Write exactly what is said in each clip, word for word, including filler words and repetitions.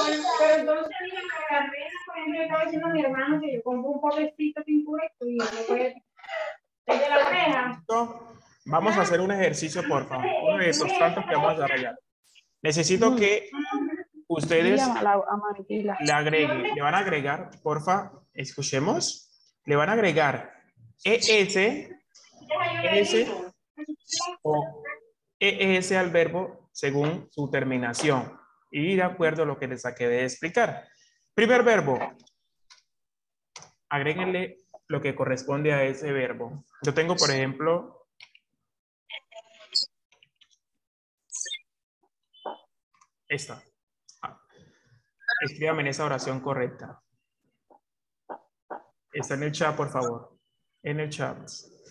Pero entonces, dígame, la reina, por ejemplo, estaba diciendo a mi hermano que yo compro un potecito impuesto y después desde la oreja. ¿Listo? Vamos a hacer un ejercicio, por favor. Uno de estos tantos que vamos a desarrollar. Necesito que ustedes le agreguen, le van a agregar, porfa, escuchemos, le van a agregar es, es o es al verbo según su terminación y de acuerdo a lo que les saqué de explicar. Primer verbo, agréguenle lo que corresponde a ese verbo. Yo tengo, por ejemplo, esta. Ah, escríbame en esa oración correcta. Está en el chat, por favor. En el chat.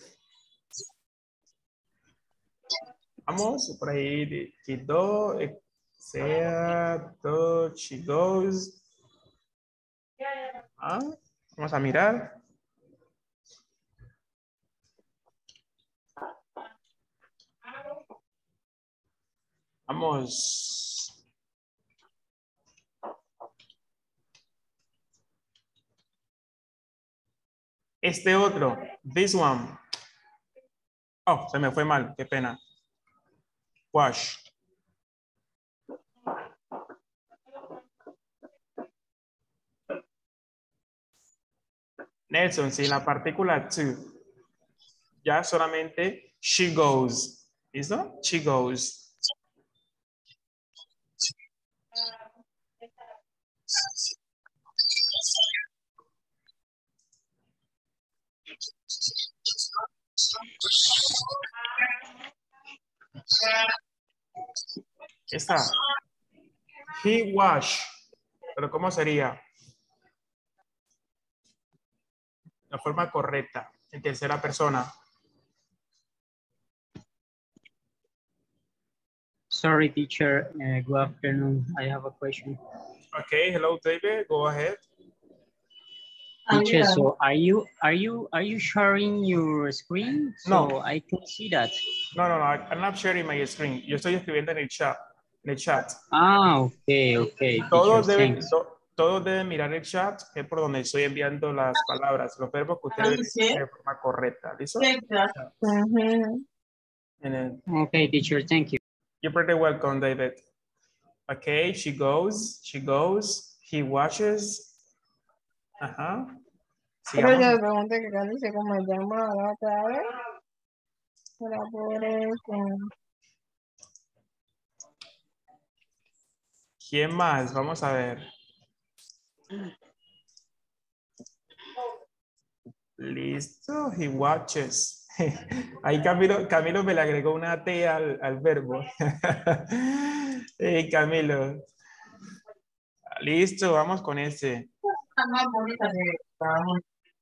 Vamos, por ahí quedó, sea, todo, she goes. Ah, vamos a mirar. Vamos. Este otro, this one. Oh, se me fue mal, qué pena. Wash. Nelson, sin la partícula to. Ya solamente she goes. ¿Listo? She goes. Está. He wash. Pero ¿cómo sería? La forma correcta, en tercera persona. Sorry, teacher. Uh, good afternoon. I have a question. Okay, hello, David. Go ahead. Teacher, so are you are you are you sharing your screen so No. I can see that? No, no, no. I'm not sharing my screen. Yo estoy escribiendo en el chat. En el chat. Ah, okay, okay. Todos Teacher, deben, thanks. to- todos deben mirar el chat, que es por donde estoy enviando las palabras, los verbos que ustedes dicen de forma correcta. ¿Listo? Uh-huh. And then, Okay, teacher, thank you. you're pretty welcome, David. Okay, she goes, she goes, he watches. Ajá. Pero Sigamos. yo le pregunté que casi se como llama la otra vez. Era por eso. ¿Quién más? Vamos a ver. Listo, he watches. Ahí Camilo, Camilo me le agregó una T al, al verbo. Hey, Camilo. Listo, vamos con ese. Más bonita que estamos.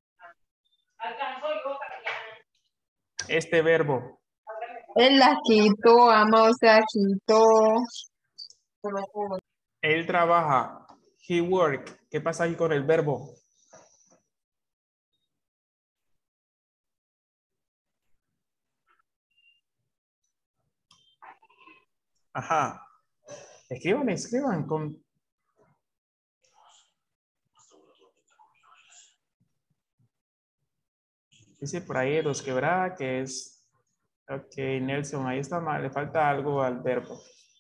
Este verbo. Él la quitó, ama, o sea, quitó. Él trabaja. He work. ¿Qué pasa ahí con el verbo? Ajá. Escriban, escriban con... Dice por ahí los quebrada que es... Ok, Nelson, ahí está mal. Le falta algo al verbo.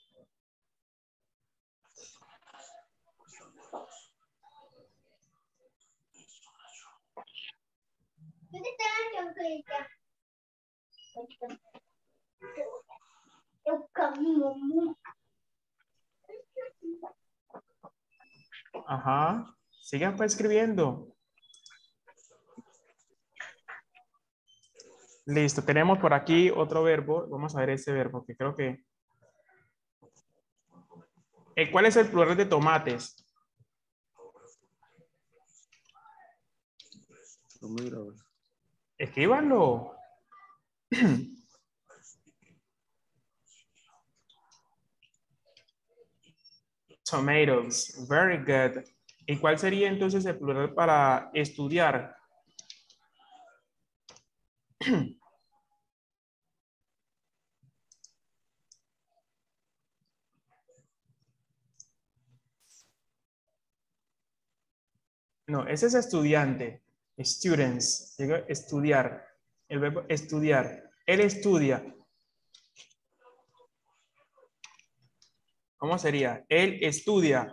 Ajá. Sigan pues escribiendo. Listo. Tenemos por aquí otro verbo. Vamos a ver ese verbo que creo que... Eh, ¿Cuál es el plural de tomates? Escríbanlo. Tomatoes. Very good. ¿Y cuál sería entonces el plural para estudiar? No, ese es estudiante. Students. Digo, estudiar. El verbo estudiar. Él estudia. ¿Cómo sería? Él estudia.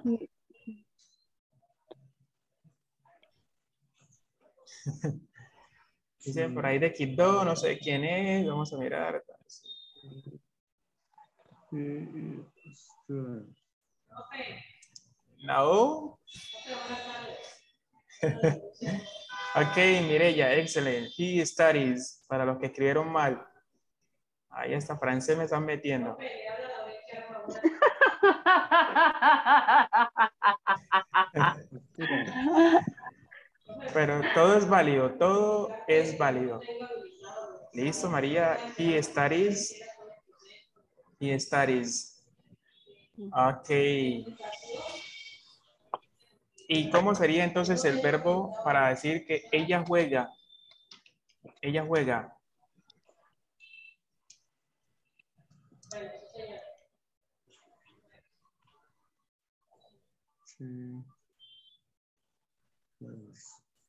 Dicen por ahí de Quibdó, no sé quién es. Vamos a mirar. No. Ok, Mireya, excelente. He studies. Para los que escribieron mal. Ahí está, francés me están metiendo. Pero todo es válido, todo es válido. Listo, María. He studies. He studies. Ok. ¿Y cómo sería entonces el verbo para decir que ella juega? Ella juega. Sí. Pues,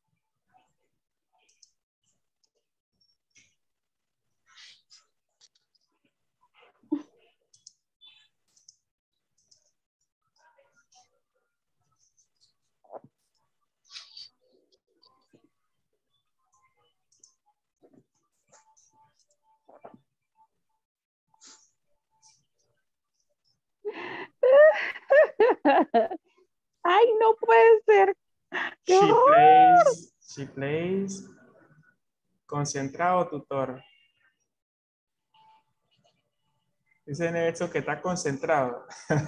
Ay, no puede ser. ¡Qué She horror! plays. She plays. Concentrado, tutor. Dice Nelson que está concentrado.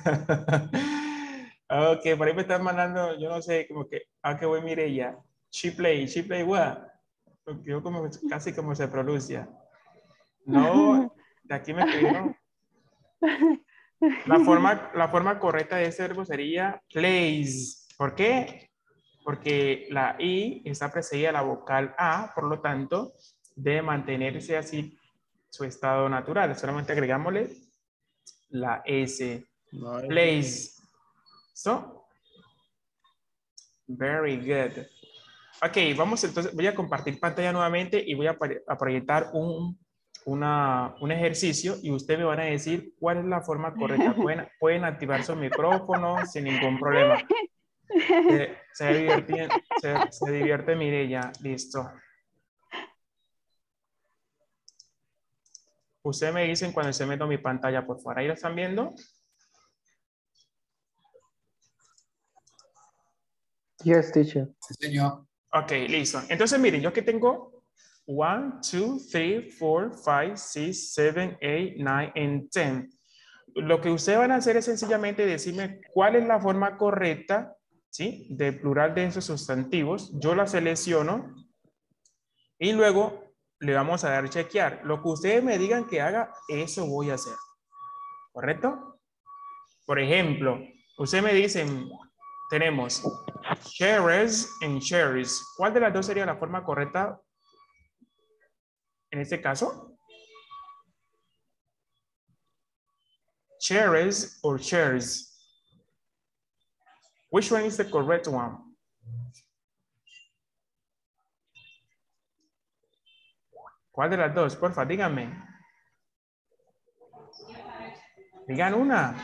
Ok, por ahí me están mandando, yo no sé, como que, ah, que voy, Mireya. She play, she play what? Yo como, casi como se pronuncia. No, de aquí me escribieron. La forma, la forma correcta de ese verbo sería plays. ¿Por qué? Porque la I está precedida de la vocal A, por lo tanto, debe mantenerse así su estado natural. Solamente agregámosle la S. no, es- Plays. So, very good. Ok, vamos entonces, voy a compartir pantalla nuevamente y voy a, a proyectar un, una, un ejercicio y ustedes me van a decir cuál es la forma correcta. Pueden, pueden activar su micrófono sin ningún problema. Se, se, divierte, se, se divierte Mireya, listo. Ustedes me dicen cuando se meto mi pantalla, por favor. ¿Ahí la están viendo? Yes, teacher. Señor. Ok, listo. Entonces, miren, yo aquí tengo one, two, three, four, five, six, seven, eight, nine, and ten. Lo que ustedes van a hacer es sencillamente decirme cuál es la forma correcta, ¿sí? Del plural de esos sustantivos. Yo la selecciono y luego le vamos a dar chequear. Lo que ustedes me digan que haga, eso voy a hacer. ¿Correcto? Por ejemplo, ustedes me dicen, tenemos shares and shares. ¿Cuál de las dos sería la forma correcta en este caso? Shares or shares? Which one is the correct one? ¿Cuál de las dos? Porfa, díganme. Digan una.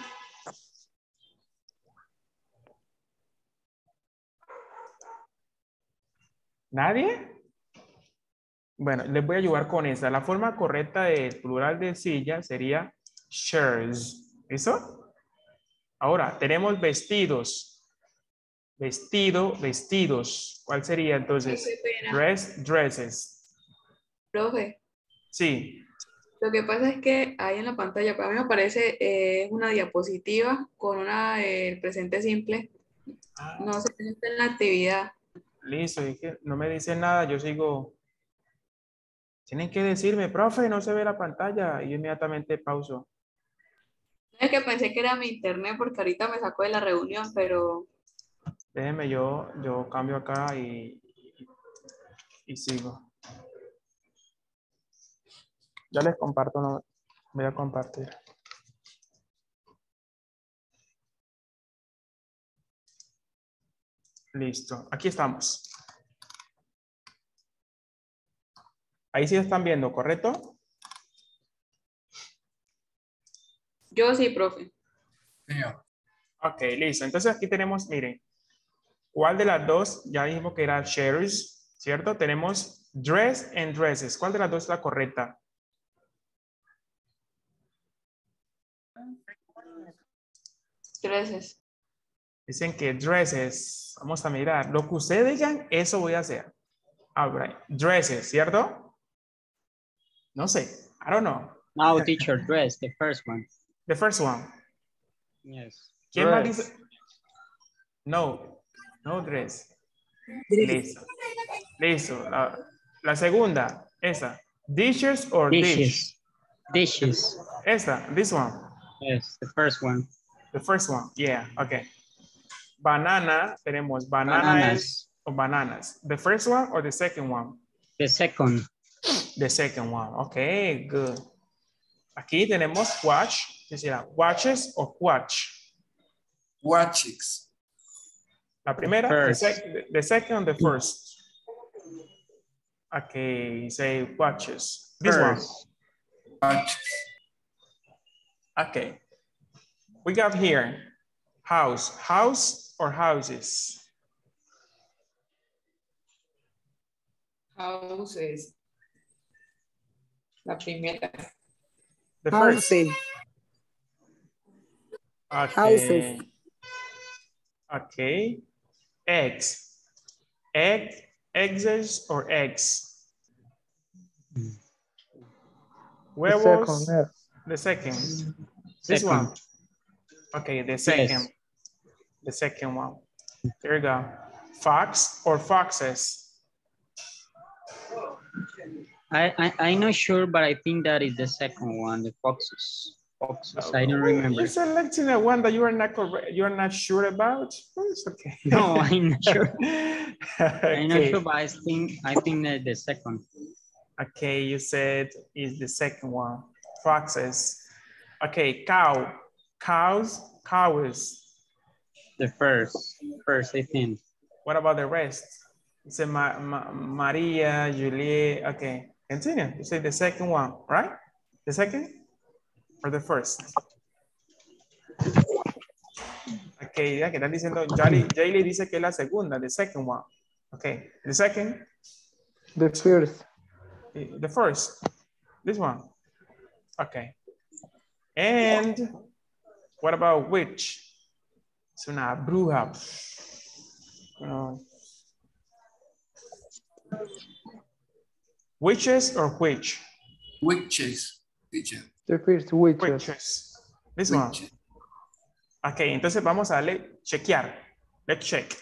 ¿Nadie? Bueno, les voy a ayudar con esa. La forma correcta del plural de silla sería shares. ¿Listo? Ahora, tenemos vestidos. Vestido, vestidos. ¿Cuál sería entonces? Ay, qué pena. Dress, dresses. Profe, Sí. lo que pasa es que ahí en la pantalla, para mí me parece eh, una diapositiva con una eh, presente simple. Ah, No sé si está en la actividad. listo. Y que no me dicen nada, yo sigo. Tienen que decirme, profe, no se ve la pantalla. Y yo inmediatamente pauso. Es que pensé que era mi internet porque ahorita me sacó de la reunión, pero Déjenme, yo, yo cambio acá y, y, y sigo. Ya les comparto, no voy a compartir. Listo, aquí estamos. Ahí sí están viendo, ¿correcto? Yo sí, profe. Señor. Ok, listo. Entonces aquí tenemos, miren, ¿cuál de las dos? Ya dijimos que era shares, ¿cierto? Tenemos dress and dresses. ¿Cuál de las dos es la correcta? Dresses. Dicen que dresses. Vamos a mirar. Lo que ustedes digan, eso voy a hacer. All right. Dresses, ¿cierto? No sé. I don't know. No, teacher, dress, the first one. The first one. Yes. ¿Quién más Dress. dice? No. No dress. Listo. Listo. La, la segunda. Esa. Dishes or dish? Dishes. Dishes. Esa. This one. Yes, the first one. The first one. Yeah. Okay. Banana. Tenemos banana Bananas. es o bananas. The first one or the second one? The second. The second one. Okay. Good. Aquí tenemos watch. ¿Qué será? Watches o watch. Watches. La primera, the, First. sec the second, the first. Okay, say watches. This First. one. Watches. Okay. We got here house. House or houses? Houses. La primera. The first. Houses. Okay. Houses. Okay. Eggs. Egg, eggs or eggs? Huevos. second, The second. This Second. one. Okay, the second. Yes. The second one. There you go. Fox or foxes? I, I, I'm not sure, but I think that is the second one, the foxes. Foxes, I don't remember. You're selecting a one that you are not correct. You are not sure about. Oh, it's okay. No, I'm not sure. I'm not Okay. sure, but I think I think that the second. Okay, you said is the second one. Foxes. Okay, cow. Cows. Cows. The first. First, I think. What about the rest? You said Ma Ma Maria, Juliet. Okay, continue. You say the second one, right? The second or the first? Okay, ya que están diciendo, Jaylee, Jaylee dice que es la segunda, the second one. Okay, the second, the first, the first, this one. Okay. And what about witch? Es una bruja. No. Witches or witch? Witches. Teacher. the first witches. Witches. This one. Witches. Ok, entonces vamos a darle chequear. Let's check.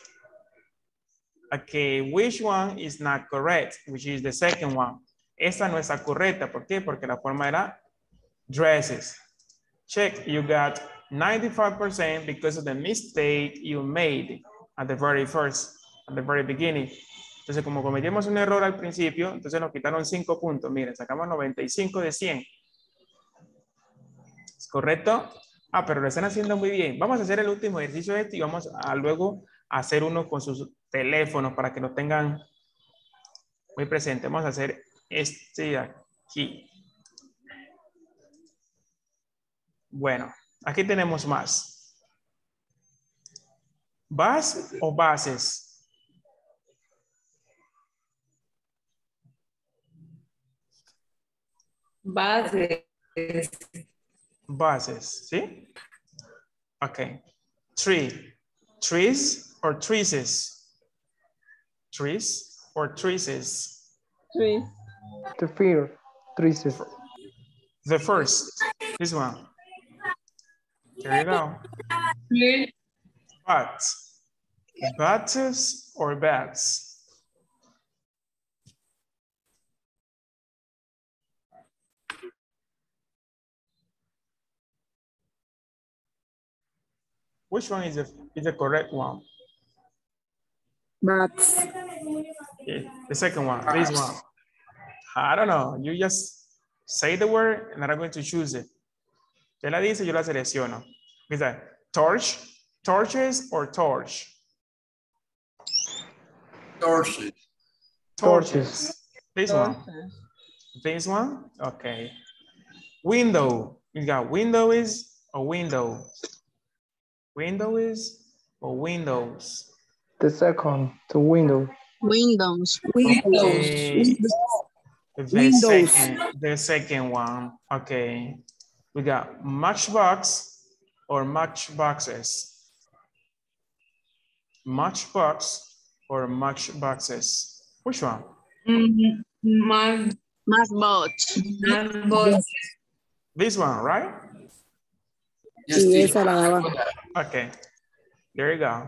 Okay, which one is not correct? Which is the second one. Esta no está correcta. ¿Por qué? Porque la forma era dresses. Check, you got ninety-five percent because of the mistake you made at the very first, at the very beginning. Entonces, como cometimos un error al principio, entonces nos quitaron cinco puntos. Miren, sacamos noventa y cinco de cien. ¿Es correcto? Ah, pero lo están haciendo muy bien. Vamos a hacer el último ejercicio de este y vamos a luego hacer uno con sus teléfonos para que lo tengan muy presente. Vamos a hacer este de aquí. Bueno, aquí tenemos más. ¿Vas o bases? Bases. Bases, ¿sí? Ok. Tree. Trees or trees? Trees or trees? Trees. The first, trees. The first, this one. There you go. Trees. Bats. Bats or bats? Which one is the, is the correct one? Bats. Yeah, the second one, this one. I don't know. You just say the word and I'm going to choose it. Ya la dice, yo la selecciono. Is that torch, torches or torch? Torches. Torches. This one. This one? Okay. Window. You got window is or window? Window is or windows? The second, the window. Windows. Okay. The Windows. second, the second one. Okay. We got matchbox or matchboxes. Matchbox or matchboxes. Which one? Mm, Más, Matchbox. más bots. This one, right? Yes, Sí, teacher. esa la daba. Okay. There you go.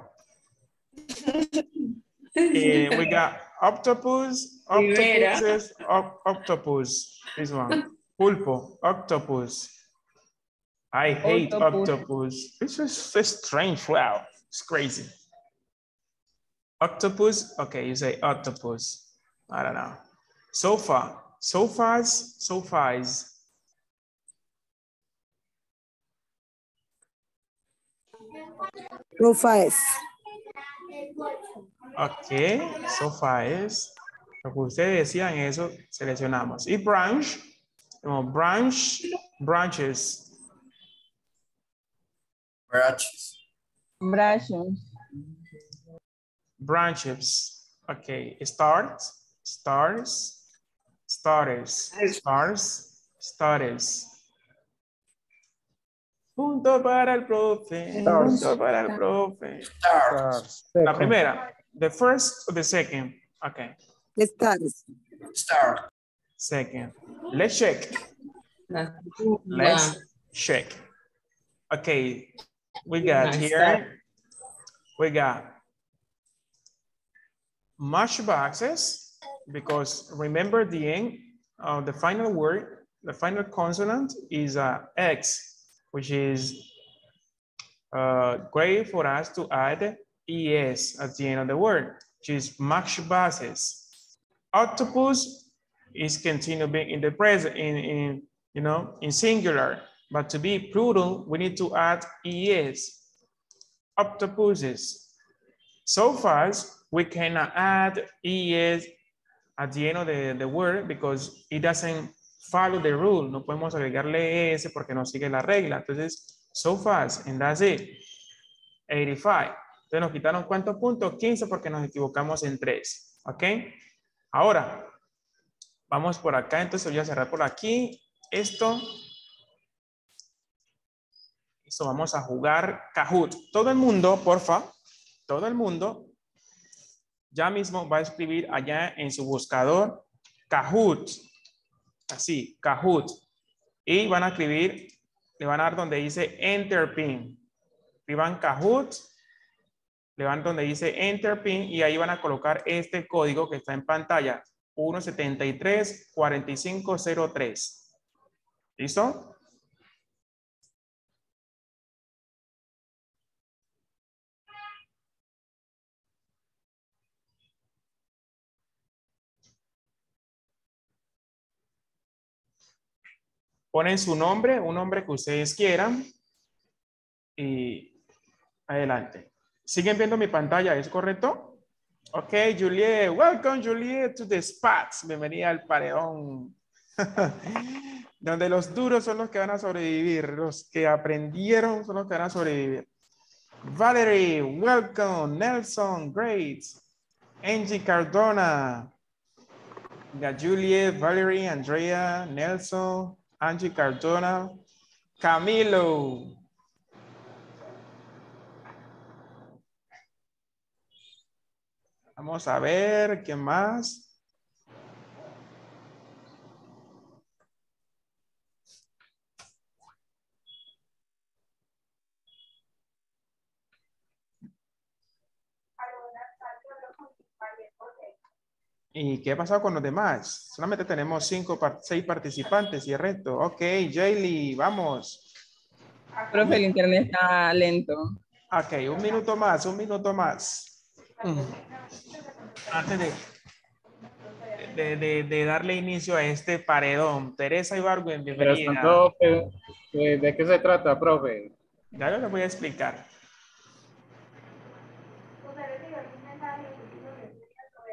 And we got octopus, Rivera. octopuses, oc- octopus. This one. Pulpo, octopus. I hate Octopus. octopus. This is so strange. Wow, it's crazy. Octopus. Okay, you say octopus. I don't know. Sofa, sofas, sofas. Profiles. Ok, sofas. Lo que ustedes decían, eso seleccionamos. Y branch, como branch, branches. Branches. Brushes. Branches. Okay. Start. Stars. Starters. Stars. Starters. Punto para el profe. Stars. Punto para el profe. Stars. La Second. primera. The first or the second? Okay. Stars. Star. Second. Let's check. Let's check. Okay. We got Nice here. start. We got matchboxes, because remember the end of the final word, the final consonant is a X, which is uh, great for us to add E S at the end of the word, which is matchboxes. Octopus is continue being in the present, in, in you know, in singular, but to be plural, we need to add E S. Octopuses. So fast, we cannot add E S at the end of the, the word because it doesn't follow the rule. No podemos agregarle S porque no sigue la regla. Entonces, so fast, and that's it. eighty-five. Entonces, nos quitaron ¿cuántos puntos? quince porque nos equivocamos en tres. ¿Ok? Ahora, vamos por acá. Entonces, voy a cerrar por aquí. Esto. Esto vamos a jugar Kahoot. Todo el mundo, porfa. Todo el mundo ya mismo va a escribir allá en su buscador Kahoot. Así, Kahoot. Y van a escribir, le van a dar donde dice Enter Pin. Escriban Kahoot, le van donde dice Enter Pin y ahí van a colocar este código que está en pantalla. uno setenta y tres, cuarenta y cinco cero tres. ¿Listo? Ponen su nombre, un nombre que ustedes quieran y adelante. ¿Siguen viendo mi pantalla? ¿Es correcto? Ok, Juliet. Welcome, Juliet, to the spots. Bienvenida al paredón. Donde los duros son los que van a sobrevivir. Los que aprendieron son los que van a sobrevivir. Valerie, welcome. Nelson, great. Angie Cardona. Got Juliet, Valerie, Andrea, Nelson, Angie Cardona, Camilo. Vamos a ver, ¿quién más? ¿Y qué ha pasado con los demás? Solamente tenemos cinco, seis participantes y el resto. Ok, Jaylee, vamos. Profe, el internet está lento. Ok, un minuto más, un minuto más. Antes de, de, de, de darle inicio a este paredón. Teresa Ibargüen, bienvenida. Profe, ¿de qué se trata, profe? Ya yo les voy a explicar.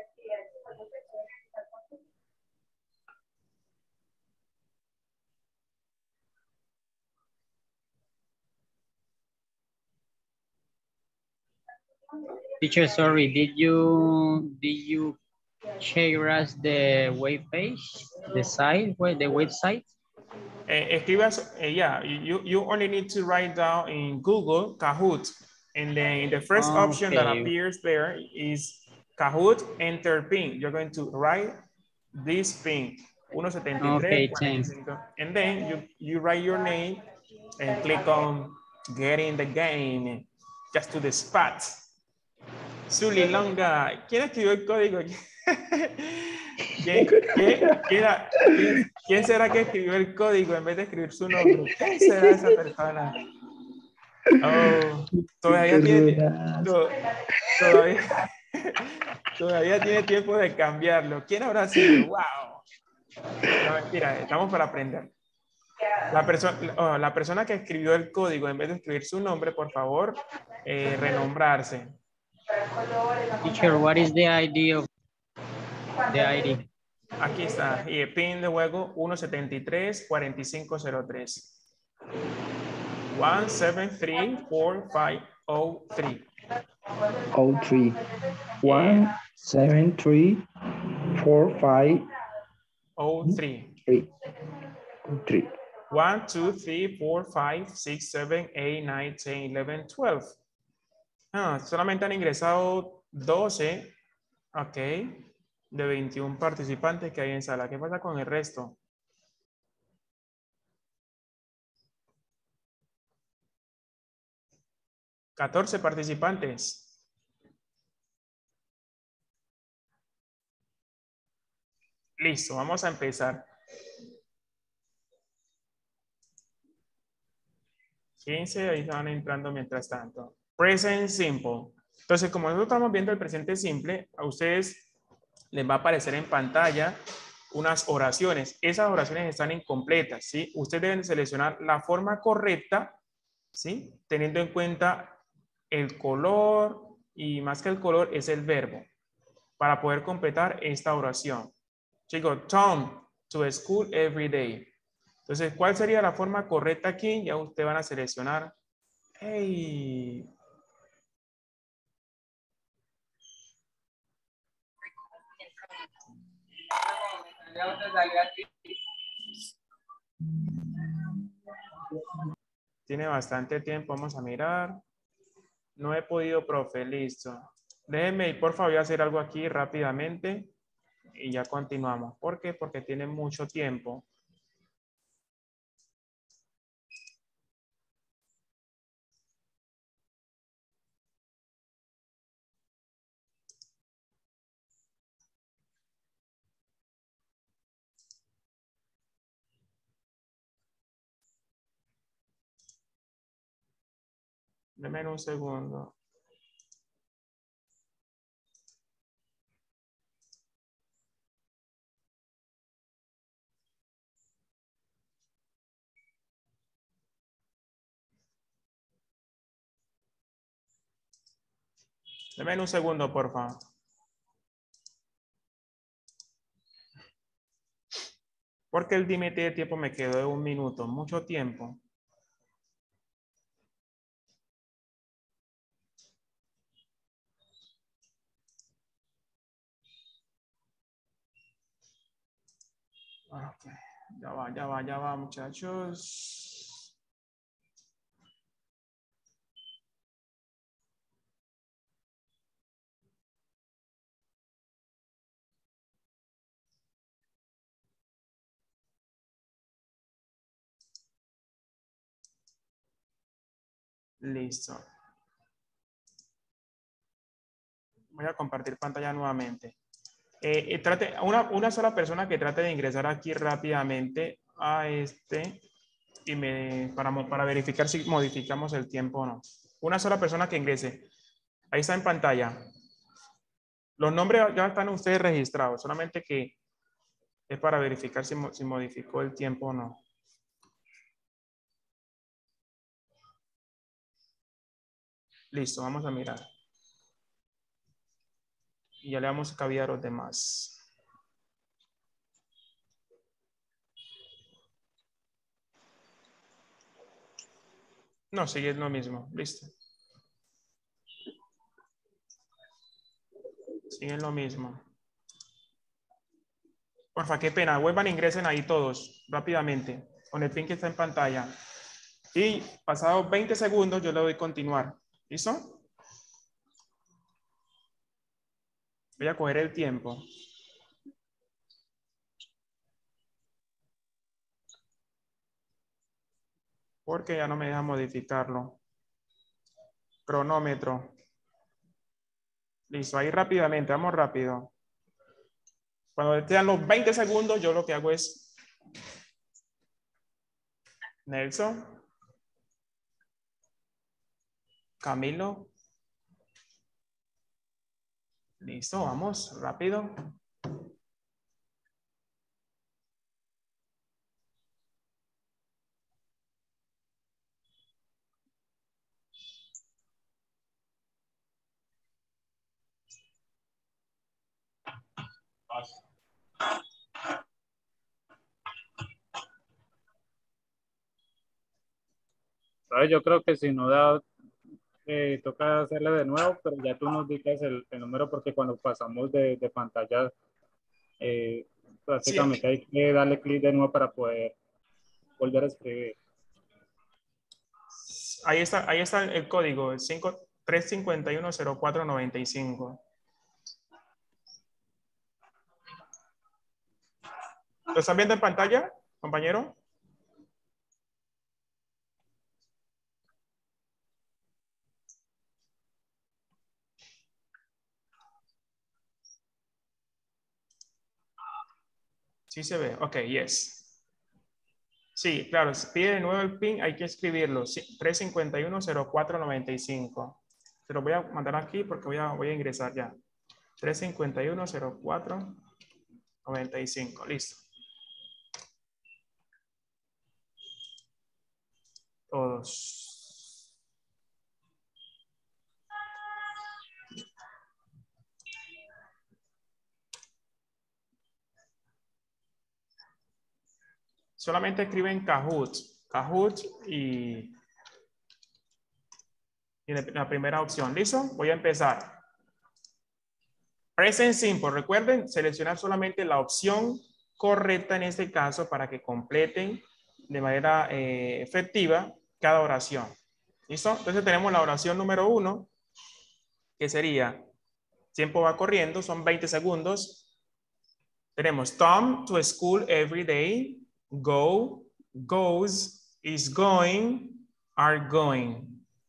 Teacher, sorry, did you did you share us the web page, the site, where the website? Eh, escribas, eh, yeah, you, you only need to write down in Google Kahoot. And then the first option that Okay. appears there is Kahoot, enter pin. You're going to write this pin, one seventy-three, Okay, thanks. and then you, you write your name and click on get in the game, just to the spot. Zully Longa, ¿quién escribió el código? ¿Quién, quién, quién, quién, quién será que escribió el código en vez de escribir su nombre? ¿Quién será esa persona? Oh, todavía tiene, to- todavía, todavía tiene tiempo de cambiarlo. ¿Quién habrá sido? ¡Wow! No, mentira, estamos para aprender. La, perso oh, la persona que escribió el código, en vez de escribir su nombre, por favor, eh, renombrarse. Teacher, what is the I D of the I D? Aquí está, y el pin de juego uno setenta y tres, cuarenta y cinco cero tres. uno siete tres, cuatro cinco cero tres. oh three. One, seven, three, four, five, cero tres. three. Three. one, two, three, four, five, six, seven, eight, nine, ten, eleven, twelve. Ah, solamente han ingresado doce, ok, de veintiún participantes que hay en sala. ¿Qué pasa con el resto? catorce participantes. Listo, vamos a empezar. quince, ahí van entrando mientras tanto. Present simple. Entonces, como nosotros estamos viendo el presente simple, a ustedes les va a aparecer en pantalla unas oraciones. Esas oraciones están incompletas, ¿sí? Ustedes deben seleccionar la forma correcta, ¿sí? Teniendo en cuenta el color y más que el color es el verbo para poder completar esta oración. Chicos, Tom to school every day. Entonces, ¿cuál sería la forma correcta aquí? Ya ustedes van a seleccionar. Hey. Tiene bastante tiempo, vamos a mirar. No he podido, profe, listo. Déjenme, por favor, voy a hacer algo aquí rápidamente y ya continuamos. ¿Por qué? Porque tiene mucho tiempo. Denme un segundo. Denme un segundo, por favor. Porque el límite de tiempo me quedó de un minuto. Mucho tiempo. Ok, ya va, ya va, ya va, muchachos. Listo. Voy a compartir pantalla nuevamente. Eh, eh, trate, una, una sola persona que trate de ingresar aquí rápidamente a este y me, para, para verificar si modificamos el tiempo o no. Una sola persona que ingrese. Ahí está en pantalla. Los nombres ya están ustedes registrados, solamente que es para verificar si, si modificó el tiempo o no. Listo, vamos a mirar. Y ya le damos cabida a los demás. No, sigue lo mismo. Listo. Siguen lo mismo. Porfa, qué pena. Vuelvan e ingresen ahí todos rápidamente con el pin que está en pantalla. Y pasados veinte segundos yo le doy continuar. ¿Listo? Voy a coger el tiempo. Porque ya no me deja modificarlo. Cronómetro. Listo, ahí rápidamente, vamos rápido. Cuando sean los veinte segundos, yo lo que hago es Nelson, Camilo. Listo, vamos, rápido. ¿Sabes? Yo creo que si no da, eh, toca hacerle de nuevo, pero ya tú nos dictas el, el número porque cuando pasamos de, de pantalla, eh, prácticamente Sí. hay que darle clic de nuevo para poder volver a escribir. Ahí está, ahí está el código, el tres cinco uno cero cuatro nueve cinco. ¿Lo están viendo en pantalla, compañero? Sí se ve. Ok, yes. Sí, claro, si pide de nuevo el PIN, hay que escribirlo. Sí, tres cinco uno cero cuatro nueve cinco. Se lo voy a mandar aquí porque voy a, voy a ingresar ya. tres cinco uno cero cuatro nueve cinco. Listo. Todos. Solamente escriben Kahoot. Kahoot y, y la primera opción. ¿Listo? Voy a empezar. Present Simple. Recuerden seleccionar solamente la opción correcta en este caso para que completen de manera eh, efectiva cada oración. ¿Listo? Entonces tenemos la oración número uno, que sería, tiempo va corriendo, son veinte segundos. Tenemos Tom to school every day. Go, goes, is going, are going.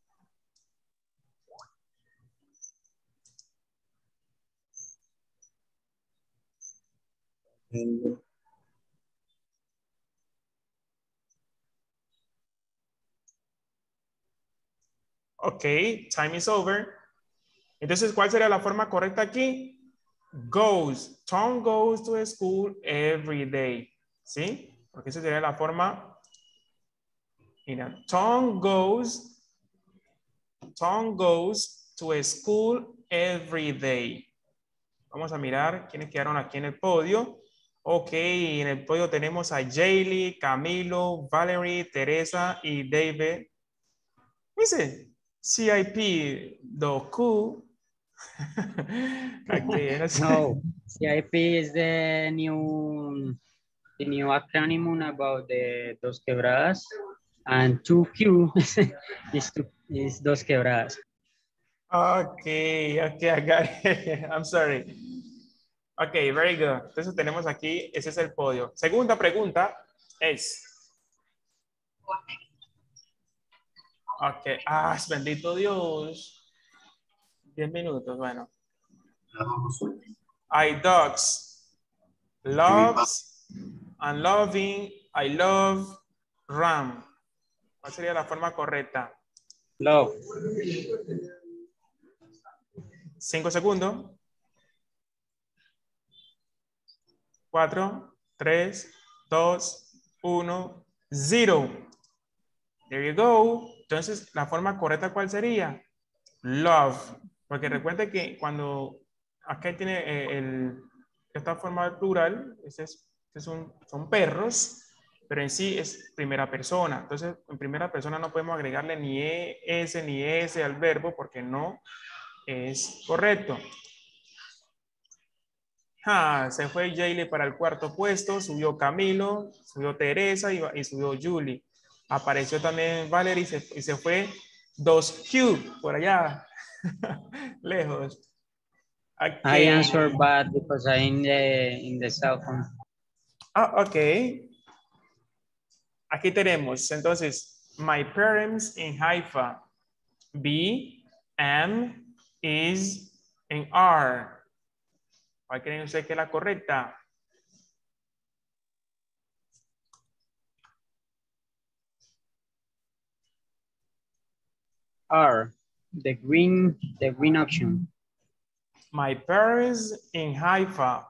Ok, time is over. Entonces, ¿cuál sería la forma correcta aquí? Goes. Tom goes to school every day. ¿Sí? Porque esa sería la forma. Mira, Tom goes, Tom goes to school every day. Vamos a mirar quiénes quedaron aquí en el podio. Ok, en el podio tenemos a Jaylee, Camilo, Valerie, Teresa y David. Dice C I P, Doku. Okay, no, No, C I P is the new the new acronym about the Dos Quebradas, and two Q is, two, is Dos Quebradas. Okay, okay, I got it. I'm sorry. Okay, very good. Entonces tenemos aquí, ese es el podio. Segunda pregunta es. Ok, ah, bendito Dios. Diez minutos, bueno. I dogs. Loves and loving. I love Ram. ¿Cuál sería la forma correcta? Love. Cinco segundos. Cuatro, tres, dos, uno, zero. There you go. Entonces, la forma correcta, ¿cuál sería? Love. Porque recuerde que cuando acá tiene eh, el, esta forma de plural, ese es, ese es un, son perros, pero en sí es primera persona. Entonces, en primera persona no podemos agregarle ni es ni s al verbo porque no es correcto. Ah, se fue Jayle para el cuarto puesto, subió Camilo, subió Teresa y, y subió Julie. Apareció también Valerie y se, y se fue dos Q por allá, lejos. Okay. I answered bad because I'm in the, in the cell phone. Ah, ok. Aquí tenemos, entonces, my parents in Haifa. B, M, is, and are. ¿Cuál creen ustedes que es la correcta? Are, the green, the green option. My parents in Haifa.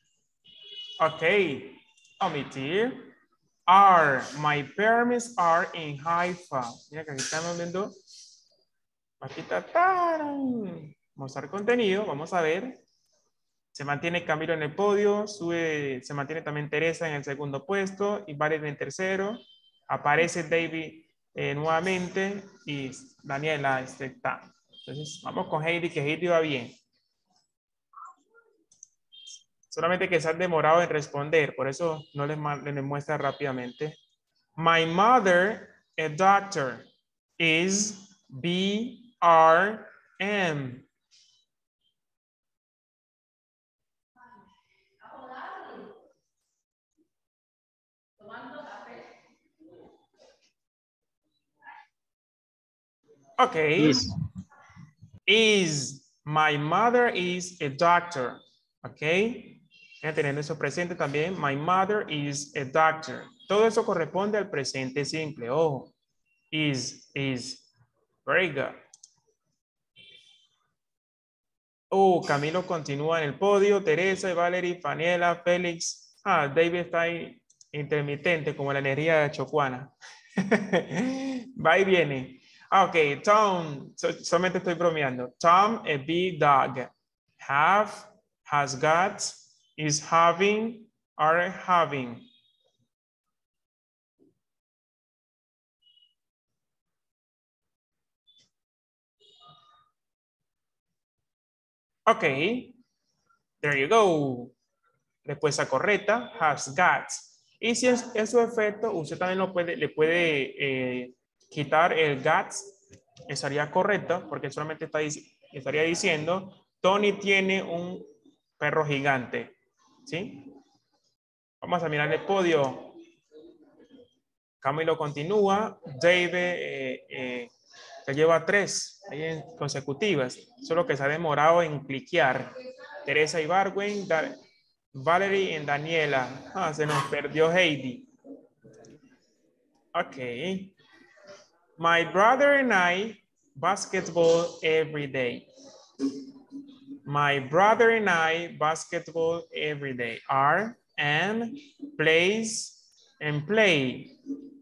Okay, omitir. Are, my parents are in Haifa. Mira que aquí estamos viendo. Aquí está. ¡Tarán! Mostrar contenido, vamos a ver. Se mantiene Camilo en el podio, sube, se mantiene también Teresa en el segundo puesto y Valerie en el tercero. Aparece David eh, nuevamente y Daniela este, está. Entonces vamos con Heidi, que Heidi va bien. Solamente que se han demorado en responder, por eso no les, les muestra rápidamente. My mother, a doctor, is B R M. Okay. Is. Is. My mother is a doctor. Okay. Teniendo eso presente también. My mother is a doctor. Todo eso corresponde al presente simple. Ojo. Is. Is. Very good. Oh, Camilo continúa en el podio. Teresa, Valerie, Faniela, Félix. Ah, David está ahí intermitente como la energía de Chocuana. Va y viene. Ok, Tom, so, solamente estoy bromeando. Tom, a big dog. Have, has got, is having, are having. Ok, there you go. Respuesta correcta, has got. Y si es, es su efecto, usted también lo puede, le puede eh, quitar el got, estaría correcto, porque solamente está, estaría diciendo, Tony tiene un perro gigante. ¿Sí? Vamos a mirar el podio. Camilo continúa. David eh, eh, se lleva tres ahí consecutivas, solo que se ha demorado en cliquear. Teresa Ibargüen, Valerie y Daniela. Ah, se nos perdió Heidi. Ok. My brother and I basketball every day. My brother and I basketball every day. Are and plays and play.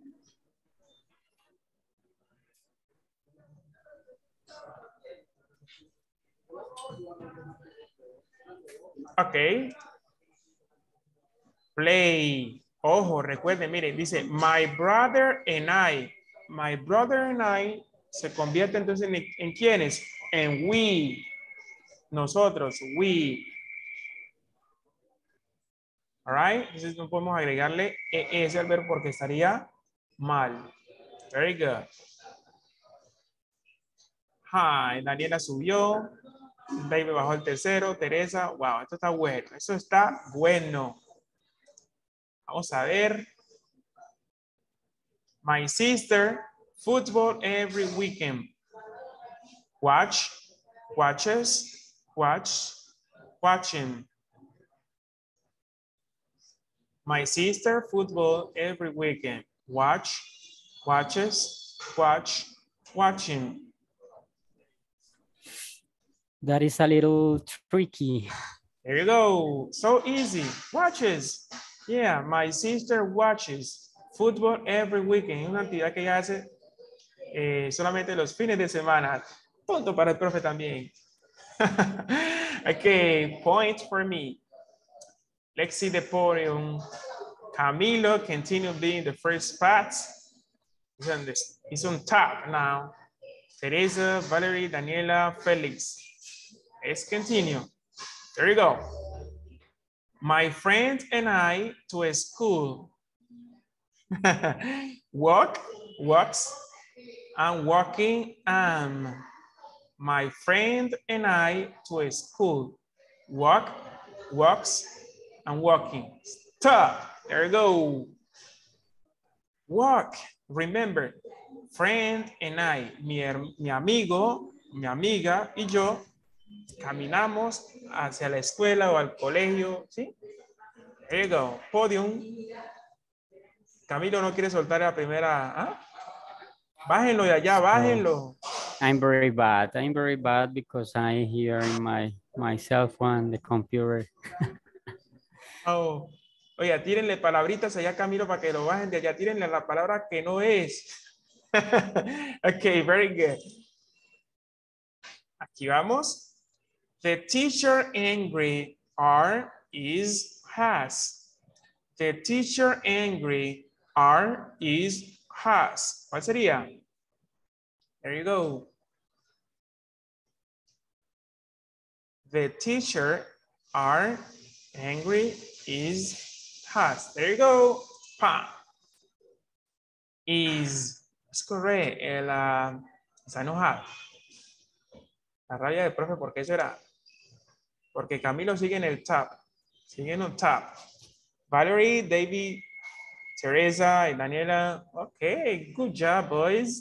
Ok. Play. Ojo, recuerden, miren, dice my brother and I. My brother and I se convierte entonces en, en quiénes? En we. Nosotros, we. All right. Entonces no podemos agregarle ese al verbo porque estaría mal. Very good. Hi, Daniela subió. David bajó el tercero. Teresa, wow, esto está bueno. Eso está bueno. Vamos a ver. My sister, football every weekend. Watch, watches, watch, watching. My sister, football every weekend. Watch, watches, watch, watching. That is a little tricky. There you go. So easy. Watches. Yeah, my sister watches football every weekend. Es una actividad que ella hace eh, solamente los fines de semana. Punto para el profe también. Okay, point for me. Let's see the podium. Camilo continue being the first spot. He's on, this, he's on top now. Teresa, Valerie, Daniela, Felix. Let's continue. There you go. My friend and I to school. Walk, walks, and walking am. My friend and I to school. Walk, walks, and walking. Stop. There you go. Walk. Remember, friend and I, mi, mi amigo, mi amiga y yo caminamos hacia la escuela o al colegio, ¿sí? There you go. Podium. Camilo no quiere soltar la primera. ¿Ah? Bájenlo de allá, bájenlo. I'm very bad. I'm very bad because I hear in my my cell phone the computer. Oh. Oye, tírenle palabritas allá a Camilo para que lo bajen de allá. Tírenle la palabra que no es. Okay, very good. Aquí vamos. The teacher angry are, is, has. The teacher angry are, is, has. ¿Cuál sería? There you go. The teacher are angry, is, has. There you go. Pa. Is. Es correcto. El, uh, está enojado. La rabia del profe, porque eso era. Porque Camilo sigue en el top. Sigue en el top. Valerie, David, Teresa y Daniela. Ok, good job, boys.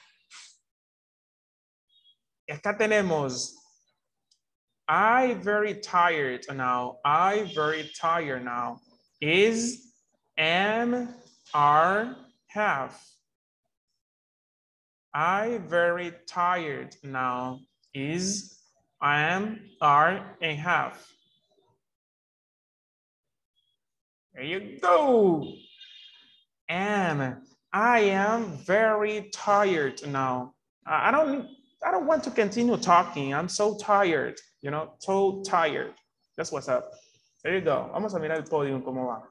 Y acá tenemos. I very tired now. I very tired now. Is, am, are, have. I very tired now. Is, am, are, and have. There you go. Am. I am very tired now. I don't I don't want to continue talking. I'm so tired. You know, so tired. That's what's up. There you go. Vamos a mirar el podio cómo va.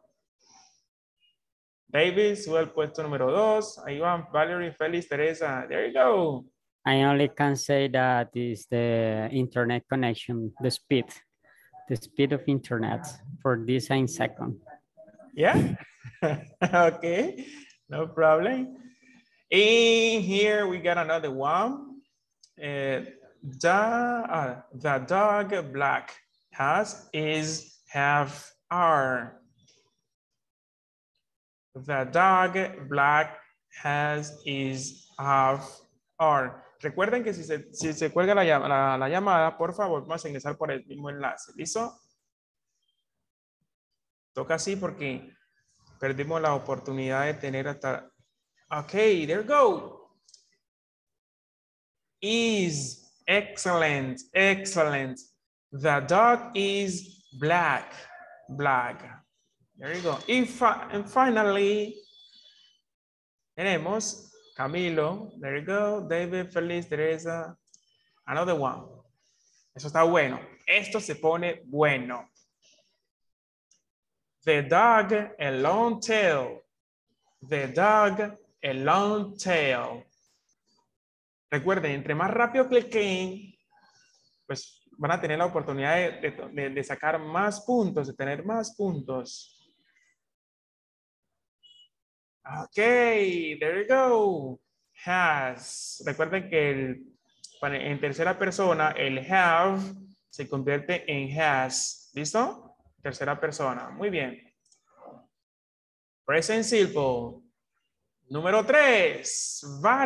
David sube al puesto número dos. Ahí van Valerie, Félix, Teresa. There you go. I only can say that is the internet connection, the speed, the speed of internet for this same second. Yeah. Okay. No problem. In here we got another one. Uh, the, uh, the dog black has, is, have, are. The dog black has, is, have, are. Recuerden que si se, si se cuelga la, la, la llamada, por favor, vamos a ingresar por el mismo enlace. ¿Listo? Toca así porque perdimos la oportunidad de tener hasta... Ok, there we go. Is, excellent, excellent. The dog is black, black. There you go. If, and finally, tenemos Camilo. There you go. David, Feliz, Teresa. Another one. Eso está bueno. Esto se pone bueno. The dog, a long tail. The dog, a long tail. Recuerden, entre más rápido cliquen, pues van a tener la oportunidad de, de, de sacar más puntos, de tener más puntos. Ok, there you go. Has. Recuerden que el, en tercera persona, el have se convierte en has. ¿Listo? Tercera persona. Muy bien. Present simple. Número tres.